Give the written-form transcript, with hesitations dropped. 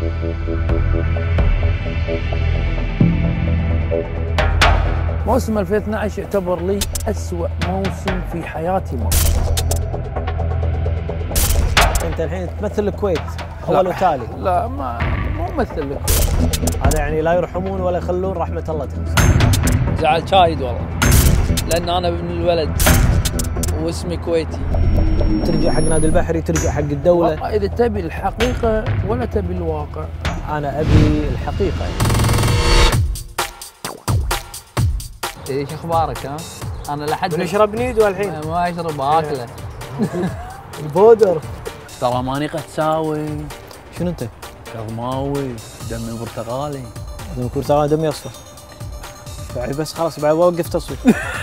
موسم 2012 يعتبر لي أسوأ موسم في حياتي انت الحين تمثل الكويت اول وتالي. لا مو ممثل لك. هذا يعني لا يرحمون ولا يخلون رحمه الله تنزل. زعل شايد والله، لان انا ابن الولد واسمي كويتي. ترجع حق نادي البحري، ترجع حق الدوله. والله اذا تبي الحقيقه ولا تبي الواقع؟ انا ابي الحقيقه. ايش اخبارك ها؟ انا لحد نشرب نيدو الحين. ما اشرب اكله. البودر ترى ماني قد تساوي. شنو انت؟ كظماوي، دمي برتقالي. دمي برتقالي، دمي اصفر. يعني بس خلاص بعد وقف تصوير.